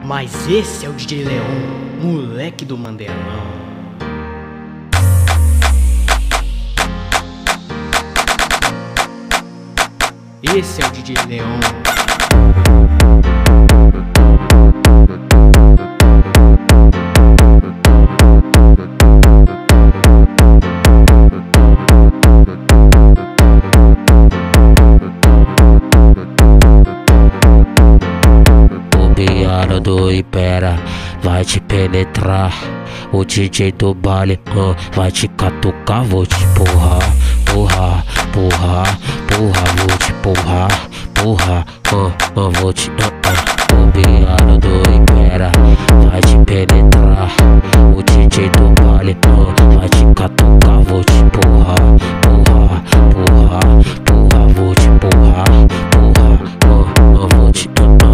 Mas esse é o DJ Leon, moleque do Mandelão. Esse é o DJ Leon. Bobeada do Ipera vai te penetrar. O DJ do baile vai te catucar. Vou te porrar, porrar, porrar, porrar. Vou te porrar, porrar, vou te Bobeada do Ipera vai te penetrar. O DJ do baile vai te catucar. Vou te porrar, porrar, porrar, porrar. Vou te porrar, porrar, vou te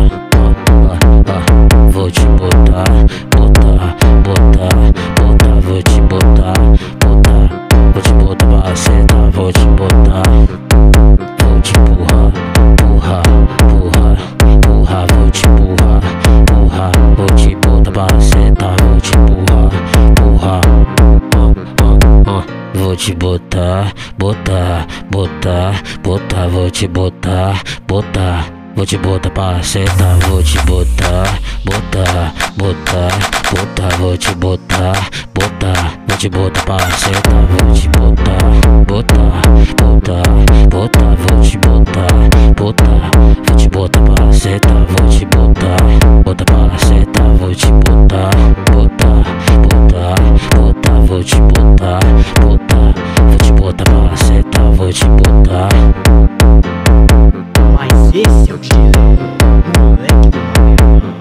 vou te botar, botar, botar, botar. Vou te botar, botar, vou te botar pra sentar. Vou te botar, vou te empurrar, empurrar, empurrar, empurrar. Vou te empurrar, empurrar, vou te botar pra sentar. Vou te empurrar, empurrar, vou te botar, botar, botar, botar. Vou te botar, botar, vou te botar pra sentar. Vou te botar, botar, botar, botar. Vou te botar, botar, vou te botar pra sentar. Vou te botar, botar, botar, botar. Vou te botar, botar, vou te botar pra sentar. Vou te botar, botar pra sentar. Vou te botar, botar, botar, botar. Vou te botar, botar, vou te botar pra sentar. Vou te botar. Mas esse é o DJ Leon, moleque do Mandelão.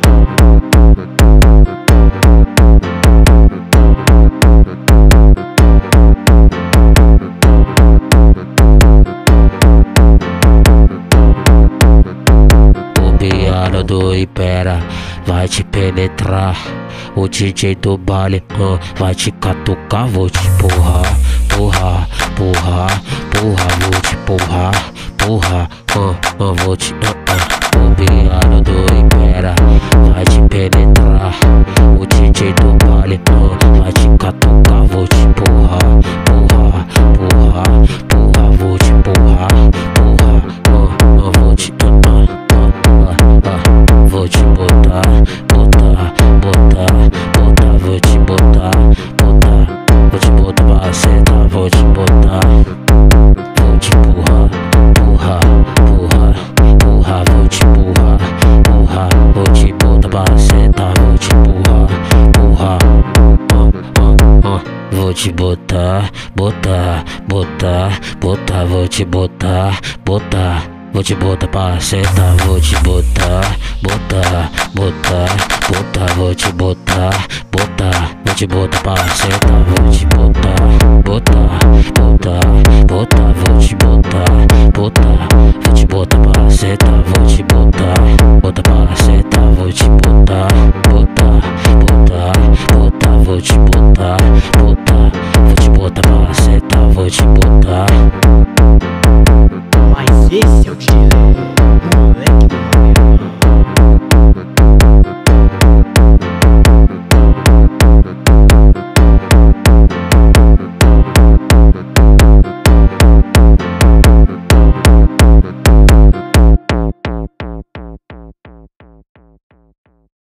Bobeada do Ipera vai te penetrar. O DJ do baile vai te catucar. Vou te porrar, porrar, porrar, porrar. Vou te porrar, porrar, vou te Bobeada do Ipera vai te penetrar. O DJ do baile vai te catucar. Vou te porrar, porrar, porrar, porrar. Vou te porrar, porrar, vou te vou te botar, botar, botar, botar. Vou te botar, botar, vou te botar pra sentar. Vou te botar, vou te empurrar, empurrar, empurrar, empurrar. Vou te empurrar, empurrar, vou te botar pra sentar. Vou te empurrar, empurrar, vou te botar, botar, botar, botar. Vou te botar, botar, vou te botar pra sentar. Vou te botar, botar, botar, botar. Vou te botar, botar, vou te botar pra sentar. Vou te botar, botar, botar, botar. Vou te botar, botar, vou te botar pra sentar. Vou te botar.